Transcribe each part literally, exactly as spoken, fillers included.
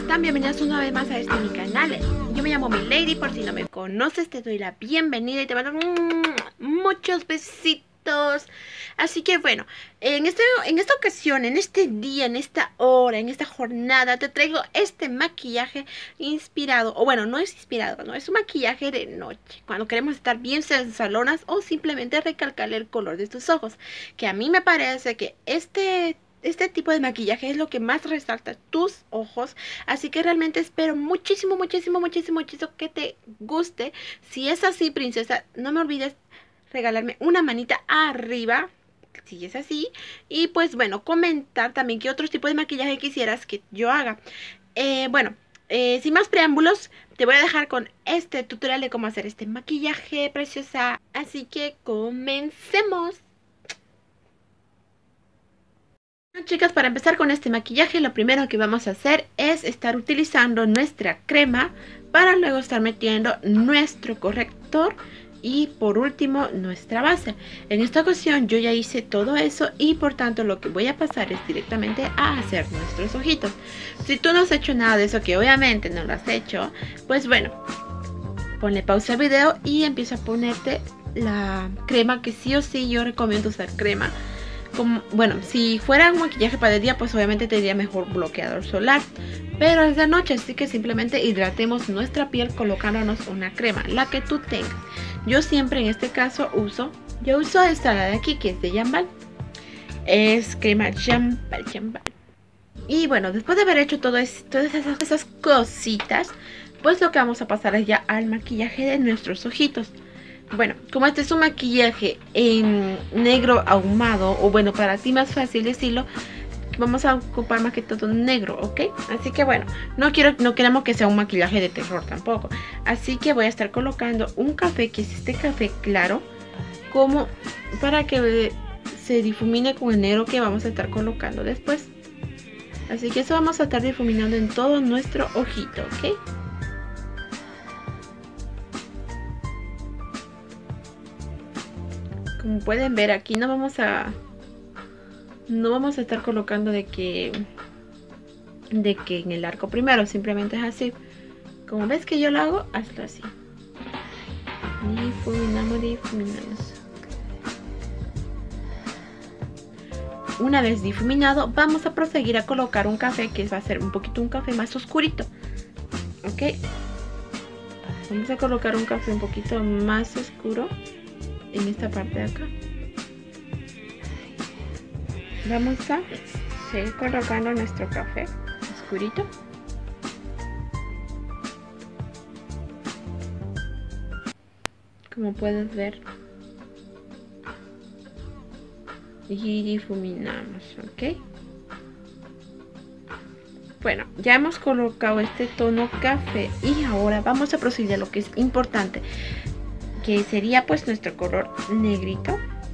están? Bienvenidos una vez más a este mi canal. Yo me llamo Milady, por si no me conoces te doy la bienvenida y te mando muchos besitos. Así que bueno, en, este, en esta ocasión, en este día, en esta hora, en esta jornada te traigo este maquillaje inspirado, o bueno, no es inspirado, no, es un maquillaje de noche, cuando queremos estar bien salonas o simplemente recalcar el color de tus ojos, que a mí me parece que este Este tipo de maquillaje es lo que más resalta tus ojos. Así que realmente espero muchísimo, muchísimo, muchísimo, muchísimo que te guste. Si es así, princesa, no me olvides regalarme una manita arriba, si es así. Y pues bueno, comentar también qué otros tipos de maquillaje quisieras que yo haga. Eh, bueno, eh, sin más preámbulos, te voy a dejar con este tutorial de cómo hacer este maquillaje, preciosa. Así que comencemos. Bueno, chicas, para empezar con este maquillaje, lo primero que vamos a hacer es estar utilizando nuestra crema para luego estar metiendo nuestro corrector y por último nuestra base. En esta ocasión yo ya hice todo eso y por tanto lo que voy a pasar es directamente a hacer nuestros ojitos. Si tú no has hecho nada de eso, que obviamente no lo has hecho, pues bueno, ponle pausa al video y empieza a ponerte la crema, que sí o sí yo recomiendo usar crema. Como, bueno, si fuera un maquillaje para el día, pues obviamente tendría mejor bloqueador solar, pero es de noche, así que simplemente hidratemos nuestra piel colocándonos una crema, la que tú tengas. Yo siempre en este caso uso, yo uso esta de aquí, que es de Jambal, es crema Jambal, Jambal. Y bueno, después de haber hecho todo es, todas esas, esas cositas, pues lo que vamos a pasar es ya al maquillaje de nuestros ojitos. Bueno, como este es un maquillaje en negro ahumado, o bueno, para ti más fácil decirlo, vamos a ocupar más que todo negro, ¿ok? Así que bueno, no quiero, no queremos que sea un maquillaje de terror tampoco. Así que voy a estar colocando un café, que es este café claro, como para que se difumine con el negro que vamos a estar colocando después. Así que eso vamos a estar difuminando en todo nuestro ojito, ¿ok? Como pueden ver, aquí no vamos a no vamos a estar colocando de que de que en el arco primero, simplemente es así. Como ves que yo lo hago, hazlo así. Difuminamos, difuminamos. Una vez difuminado, vamos a proseguir a colocar un café que va a ser un poquito un café más oscurito. Ok. Vamos a colocar un café un poquito más oscuro en esta parte de acá. Vamos a seguir colocando nuestro café oscurito. Como puedes ver. Y difuminamos, ¿ok? Bueno, ya hemos colocado este tono café y ahora vamos a proceder a lo que es importante, que sería pues nuestro color negrito.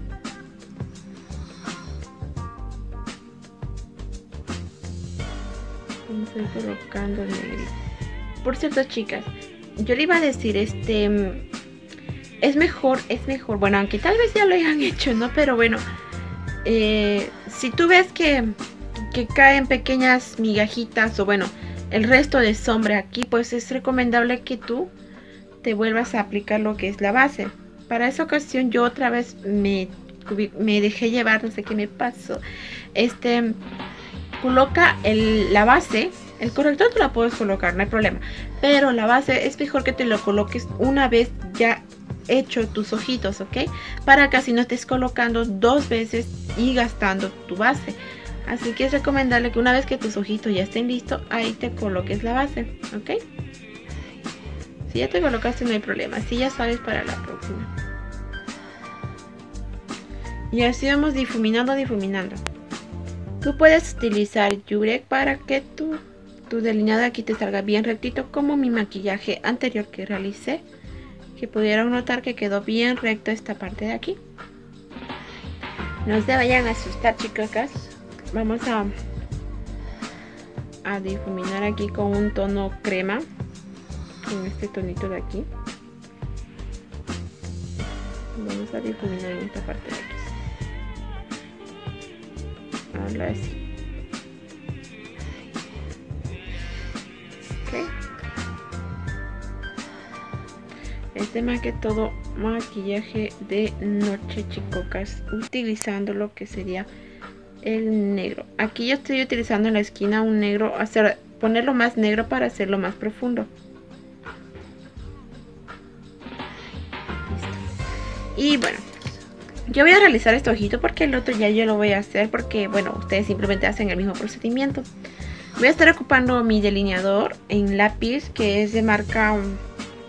Vamos a ir colocando el negrito. Por cierto, chicas, yo le iba a decir, este es mejor, es mejor, bueno, aunque tal vez ya lo hayan hecho, ¿no? Pero bueno, eh, si tú ves que, que caen pequeñas migajitas o bueno, el resto de sombra aquí, pues es recomendable que tú te vuelvas a aplicar lo que es la base. Para esa ocasión yo otra vez me, me dejé llevar, no sé qué me pasó. Este, coloca el, la base, el corrector tú la puedes colocar, no hay problema, pero la base es mejor que te lo coloques una vez ya hecho tus ojitos, ¿ok? Para que así no estés colocando dos veces y gastando tu base. Así que es recomendable que una vez que tus ojitos ya estén listos, ahí te coloques la base, ¿ok? Si ya te colocaste no hay problema, si ya sabes para la próxima. Y así vamos difuminando, difuminando. Tú puedes utilizar Yurek para que tu, tu delineado aquí te salga bien rectito, como mi maquillaje anterior que realicé, que pudieron notar que quedó bien recto esta parte de aquí. No se vayan a asustar, chicas. Vamos a, a difuminar aquí con un tono crema, con este tonito de aquí. Vamos a difuminar en esta parte de aquí. Ahora sí. de más que todo maquillaje de noche, chicocas, utilizando lo que sería el negro. Aquí yo estoy utilizando en la esquina un negro, hacer, ponerlo más negro para hacerlo más profundo. Listo. Y bueno, yo voy a realizar este ojito porque el otro ya yo lo voy a hacer porque, bueno, ustedes simplemente hacen el mismo procedimiento. Voy a estar ocupando mi delineador en lápiz que es de marca um,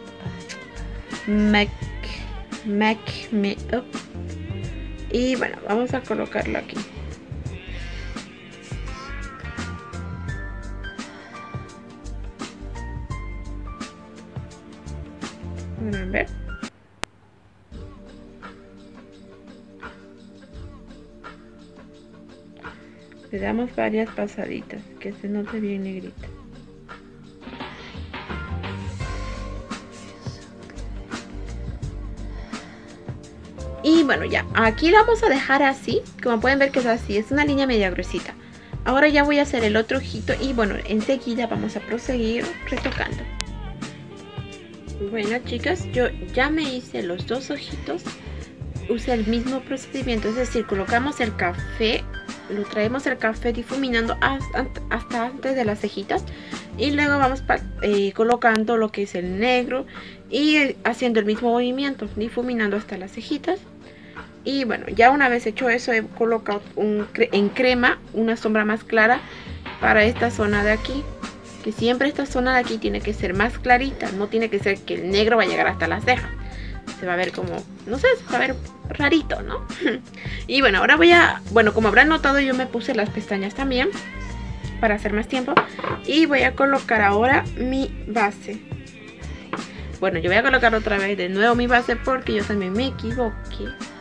Mac, Mac Me Up. Y bueno, vamos a colocarlo aquí. ¿Pueden ver? Le damos varias pasaditas, que se note bien negrita. Y bueno, ya, aquí la vamos a dejar así, como pueden ver que es así, es una línea media gruesita. Ahora ya voy a hacer el otro ojito y bueno, enseguida vamos a proseguir retocando. Bueno, chicas, yo ya me hice los dos ojitos. Usé el mismo procedimiento, es decir, colocamos el café, lo traemos el café difuminando hasta, hasta antes de las cejitas y luego vamos eh, colocando lo que es el negro y haciendo el mismo movimiento, difuminando hasta las cejitas. Y bueno, ya una vez hecho eso, he colocado un, en crema una sombra más clara para esta zona de aquí, que siempre esta zona de aquí tiene que ser más clarita, no tiene que ser que el negro va a llegar hasta las cejas. Se va a ver como, no sé, se va a ver rarito, ¿no? Y bueno, ahora voy a, bueno, como habrán notado, yo me puse las pestañas también para hacer más tiempo. Y voy a colocar ahora mi base. Bueno, yo voy a colocar otra vez de nuevo mi base porque yo también me equivoqué.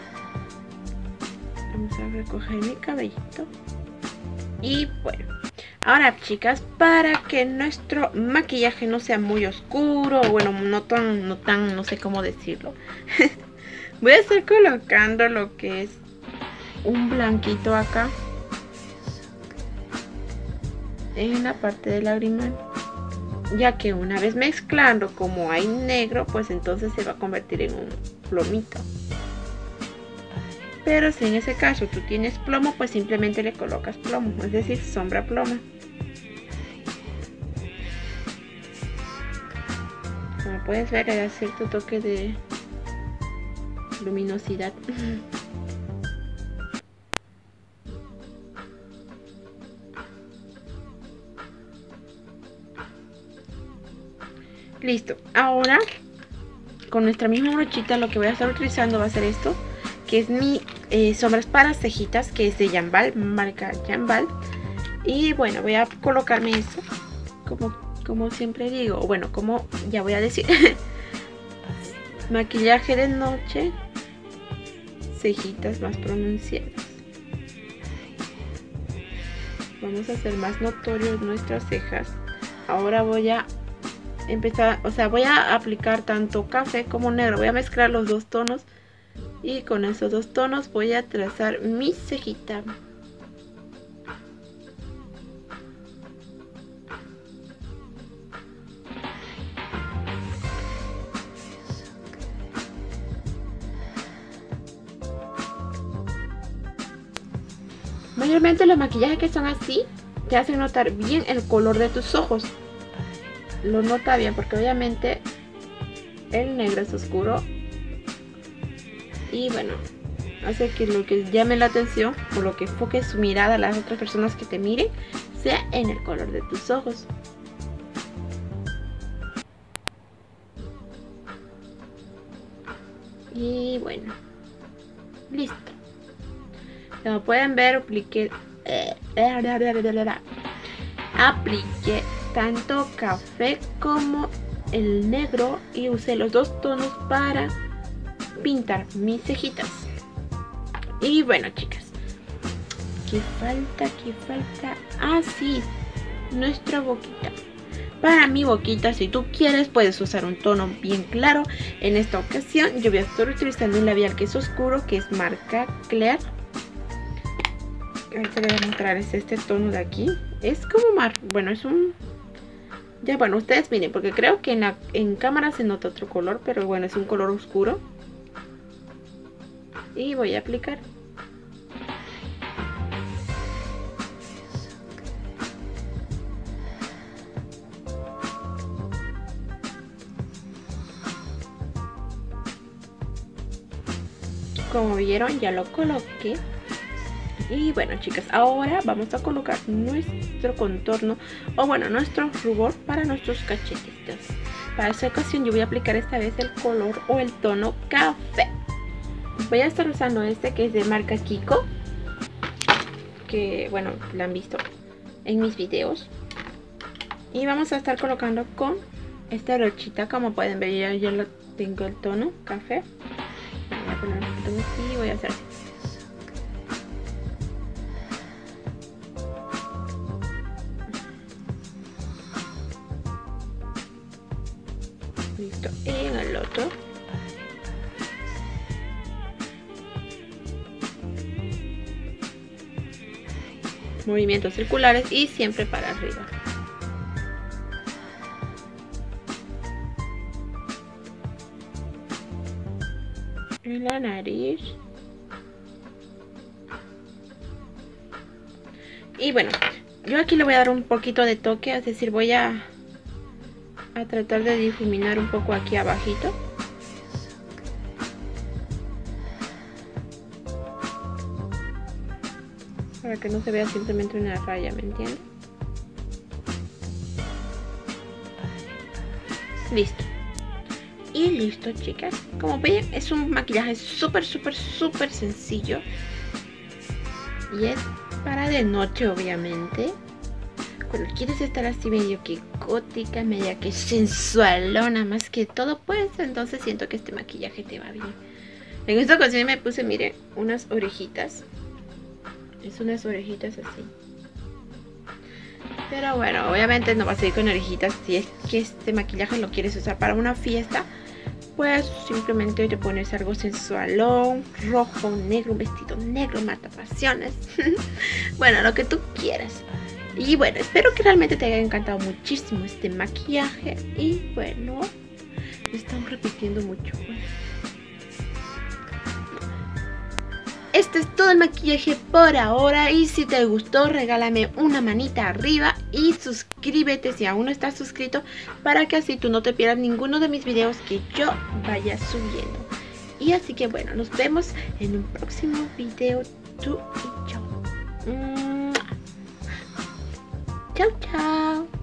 Vamos a recoger mi cabellito. Y bueno, ahora, chicas, para que nuestro maquillaje no sea muy oscuro, bueno, no tan, no tan, no sé cómo decirlo, voy a estar colocando lo que es un blanquito acá en la parte del lagrimal, ya que una vez mezclando, como hay negro, pues entonces se va a convertir en un plomito. Pero si en ese caso tú tienes plomo, pues simplemente le colocas plomo, es decir, sombra plomo. Como puedes ver, hay cierto toque de luminosidad. Listo. Ahora, con nuestra misma brochita, lo que voy a estar utilizando va a ser esto, que es mi eh, sombras para cejitas, que es de Jambal, marca Jambal. Y bueno, voy a colocarme eso, como, como siempre digo, bueno, como ya voy a decir, maquillaje de noche, cejitas más pronunciadas. Vamos a hacer más notorios nuestras cejas. Ahora voy a empezar, o sea, voy a aplicar tanto café como negro, voy a mezclar los dos tonos. Y con esos dos tonos voy a trazar mi cejita. Mayormente los maquillajes que son así te hacen notar bien el color de tus ojos. Lo nota bien porque obviamente el negro es oscuro. Y bueno, hace que lo que llame la atención o lo que enfoque su mirada a las otras personas que te miren sea en el color de tus ojos. Y bueno, listo. Como pueden ver, apliqué, apliqué tanto café como el negro y usé los dos tonos para pintar mis cejitas. Y bueno, chicas, ¿qué falta? ¿Qué falta? Ah, sí, nuestra boquita. Para mi boquita, si tú quieres, puedes usar un tono bien claro. En esta ocasión yo voy a estar utilizando un labial que es oscuro, que es marca Clear. Ahorita les voy a mostrar, es este tono de aquí. Es como mar, bueno, es un Ya bueno, ustedes miren, porque creo que en, la, en cámara se nota otro color, pero bueno, es un color oscuro. Y voy a aplicar. Como vieron, ya lo coloqué. Y bueno, chicas, ahora vamos a colocar nuestro contorno, o bueno, nuestro rubor para nuestros cachetitos. Para esta ocasión yo voy a aplicar esta vez el color o el tono café. Voy a estar usando este que es de marca Kiko, que bueno, lo han visto en mis videos. Y vamos a estar colocando con esta brochita, como pueden ver, ya, ya lo tengo el tono café. Voy a poner un poquito así y voy a hacer así. Listo, y en el otro. Movimientos circulares y siempre para arriba. En la nariz. Y bueno, yo aquí le voy a dar un poquito de toque, es decir, voy a a tratar de difuminar un poco aquí abajito. Para que no se vea simplemente una raya, ¿me entienden? Listo. Y listo, chicas. Como ven, es un maquillaje súper, súper, súper sencillo. Y es para de noche, obviamente. Cuando quieres estar así medio que gótica, media que sensualona, más que todo, pues entonces siento que este maquillaje te va bien. En esta ocasión me puse, miren, unas orejitas. Es unas orejitas así. Pero bueno, obviamente no vas a ir con orejitas. Si es que este maquillaje lo quieres usar para una fiesta, pues simplemente te pones algo sensualón, rojo, negro, un vestido negro, mata pasiones. Bueno, lo que tú quieras. Y bueno, espero que realmente te haya encantado muchísimo este maquillaje. Y bueno, me están repitiendo mucho. Este es todo el maquillaje por ahora. Y si te gustó, regálame una manita arriba. Y suscríbete si aún no estás suscrito, para que así tú no te pierdas ninguno de mis videos que yo vaya subiendo. Y así que bueno, nos vemos en un próximo video. Tú y yo. Chao, chao.